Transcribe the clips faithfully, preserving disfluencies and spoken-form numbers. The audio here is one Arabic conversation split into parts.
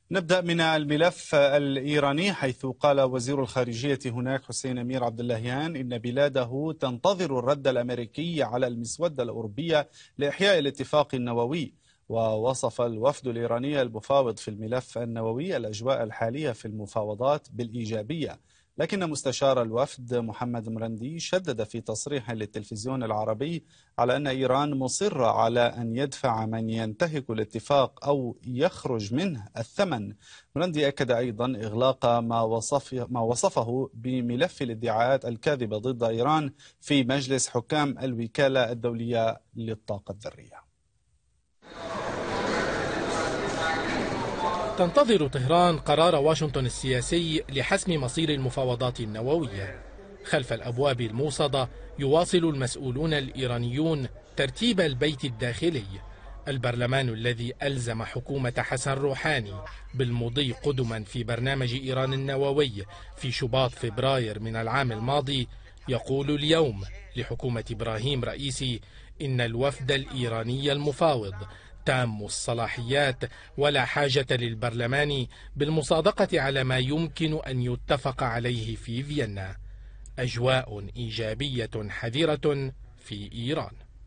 نبدأ من الملف الإيراني، حيث قال وزير الخارجية هناك حسين أمير عبد اللهيان إن بلاده تنتظر الرد الأمريكي على المسودة الأوروبية لإحياء الاتفاق النووي. ووصف الوفد الإيراني المفاوض في الملف النووي الأجواء الحالية في المفاوضات بالإيجابية، لكن مستشار الوفد محمد مرندي شدد في تصريح للتلفزيون العربي على أن إيران مصرة على أن يدفع من ينتهك الاتفاق أو يخرج منه الثمن. مرندي أكد أيضا إغلاق ما, وصف ما وصفه بملف الادعاءات الكاذبة ضد إيران في مجلس حكام الوكالة الدولية للطاقة الذرية. تنتظر طهران قرار واشنطن السياسي لحسم مصير المفاوضات النووية. خلف الأبواب الموصدة يواصل المسؤولون الإيرانيون ترتيب البيت الداخلي. البرلمان الذي ألزم حكومة حسن روحاني بالمضي قدما في برنامج إيران النووي في شباط فبراير من العام الماضي يقول اليوم لحكومة إبراهيم رئيسي إن الوفد الإيراني المفاوض تام الصلاحيات ولا حاجة للبرلمان بالمصادقة على ما يمكن أن يتفق عليه في فيينا. أجواء إيجابية حذرة في إيران.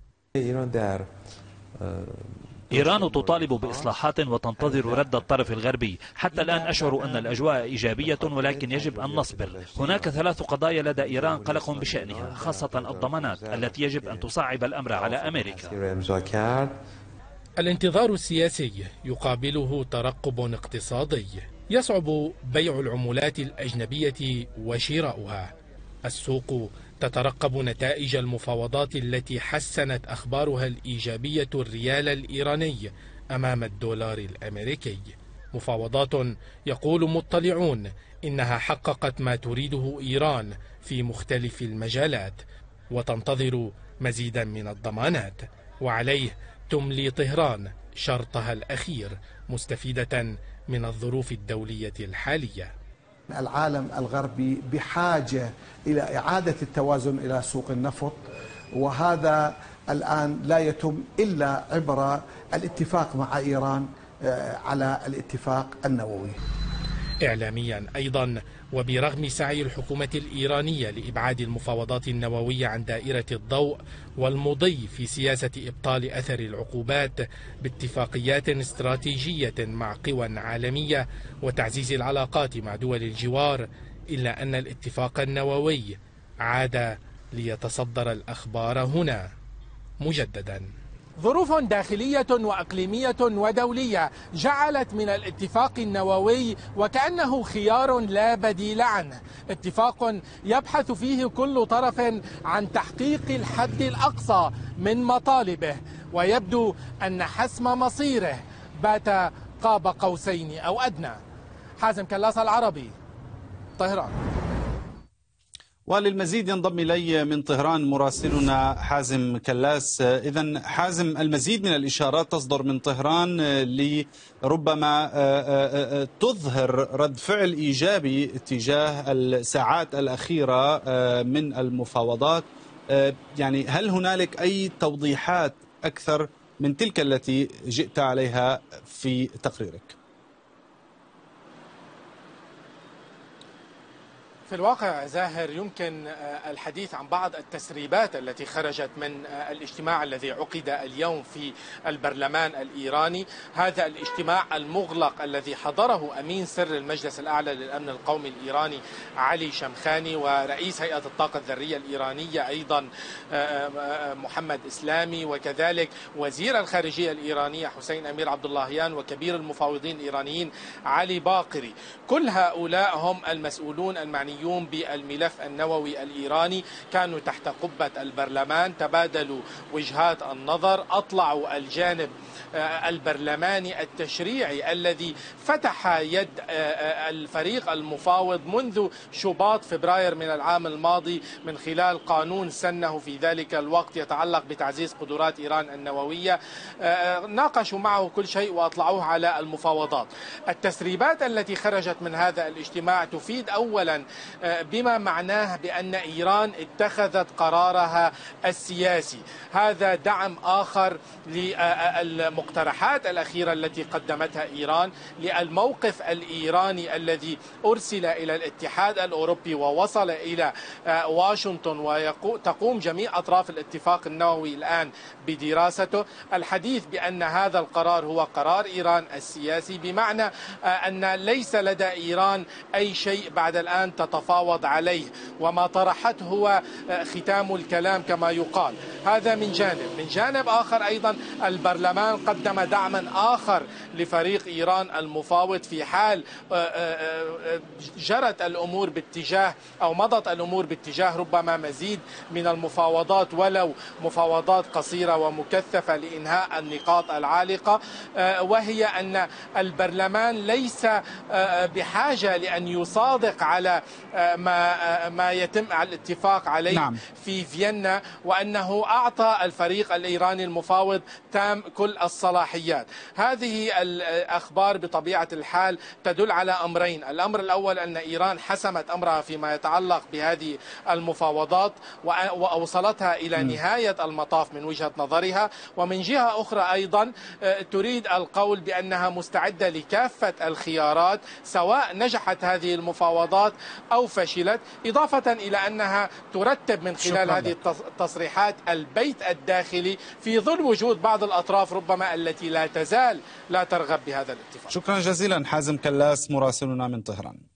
إيران تطالب بإصلاحات وتنتظر رد الطرف الغربي. حتى الآن أشعر أن الأجواء إيجابية، ولكن يجب أن نصبر. هناك ثلاث قضايا لدى إيران قلق بشأنها، خاصة الضمانات التي يجب أن تصعب الأمر على أمريكا. الانتظار السياسي يقابله ترقب اقتصادي. يصعب بيع العملات الأجنبية وشراؤها. السوق تترقب نتائج المفاوضات التي حسنت أخبارها الإيجابية الريال الإيراني أمام الدولار الأمريكي. مفاوضات يقول مطلعون إنها حققت ما تريده إيران في مختلف المجالات، وتنتظر مزيدا من الضمانات، وعليه تملي طهران شرطها الأخير مستفيدة من الظروف الدولية الحالية. العالم الغربي بحاجة إلى إعادة التوازن إلى سوق النفط، وهذا الآن لا يتم إلا عبر الاتفاق مع إيران على الاتفاق النووي. إعلاميا أيضا، وبرغم سعي الحكومة الإيرانية لإبعاد المفاوضات النووية عن دائرة الضوء والمضي في سياسة إبطال أثر العقوبات باتفاقيات استراتيجية مع قوى عالمية وتعزيز العلاقات مع دول الجوار، إلا أن الاتفاق النووي عاد ليتصدر الأخبار هنا مجددا. ظروف داخلية وإقليمية ودولية جعلت من الاتفاق النووي وكأنه خيار لا بديل عنه. اتفاق يبحث فيه كل طرف عن تحقيق الحد الأقصى من مطالبه، ويبدو أن حسم مصيره بات قاب قوسين أو أدنى. حازم كلاس، العربي، طهران. وللمزيد ينضم إلي من طهران مراسلنا حازم كلاس. إذن حازم، المزيد من الإشارات تصدر من طهران لربما تظهر رد فعل إيجابي تجاه الساعات الأخيرة من المفاوضات. يعني هل هنالك أي توضيحات أكثر من تلك التي جئت عليها في تقريرك؟ في الواقع زاهر، يمكن الحديث عن بعض التسريبات التي خرجت من الاجتماع الذي عقد اليوم في البرلمان الإيراني. هذا الاجتماع المغلق الذي حضره أمين سر المجلس الأعلى للأمن القومي الإيراني علي شمخاني، ورئيس هيئة الطاقة الذرية الإيرانية أيضا محمد إسلامي، وكذلك وزير الخارجية الإيرانية حسين أمير عبد اللهيان، وكبير المفاوضين الإيرانيين علي باقري. كل هؤلاء هم المسؤولون المعنيين بالملف النووي الإيراني، كانوا تحت قبة البرلمان، تبادلوا وجهات النظر، أطلعوا الجانب البرلماني التشريعي الذي فتح يد الفريق المفاوض منذ شباط فبراير من العام الماضي من خلال قانون سنه في ذلك الوقت يتعلق بتعزيز قدرات إيران النووية. ناقشوا معه كل شيء وأطلعوه على المفاوضات. التسريبات التي خرجت من هذا الاجتماع تفيد أولا بما معناه بأن إيران اتخذت قرارها السياسي. هذا دعم آخر للمقترحات الأخيرة التي قدمتها إيران، للموقف الإيراني الذي أرسل إلى الاتحاد الأوروبي ووصل إلى واشنطن، وتقوم جميع أطراف الاتفاق النووي الآن بدراسته. الحديث بأن هذا القرار هو قرار إيران السياسي، بمعنى أن ليس لدى إيران أي شيء بعد الآن تتفاوض عليه، وما طرحته هو ختام الكلام كما يقال. هذا من جانب. من جانب آخر أيضا البرلمان قدم دعما آخر لفريق إيران المفاوض في حال جرت الأمور باتجاه أو مضت الأمور باتجاه ربما مزيد من المفاوضات، ولو مفاوضات قصيرة ومكثفة لإنهاء النقاط العالقة، وهي أن البرلمان ليس بحاجة لأن يصادق على ما ما يتم على الاتفاق عليه نعم. في فيينا، وأنه أعطى الفريق الإيراني المفاوض تام كل الصلاحيات. هذه الأخبار بطبيعة الحال تدل على أمرين. الأمر الأول أن إيران حسمت أمرها فيما يتعلق بهذه المفاوضات وأوصلتها إلى نهاية المطاف من وجهة نظرها، ومن جهة أخرى أيضا تريد القول بأنها مستعدة لكافة الخيارات سواء نجحت هذه المفاوضات أو فشلت، إضافة إلى أنها ترتب من خلال هذه التصريحات البيت الداخلي في ظل وجود بعض الأطراف ربما التي لا تزال لا ترغب بهذا الاتفاق. شكرا جزيلا حازم كلاس مراسلنا من طهران.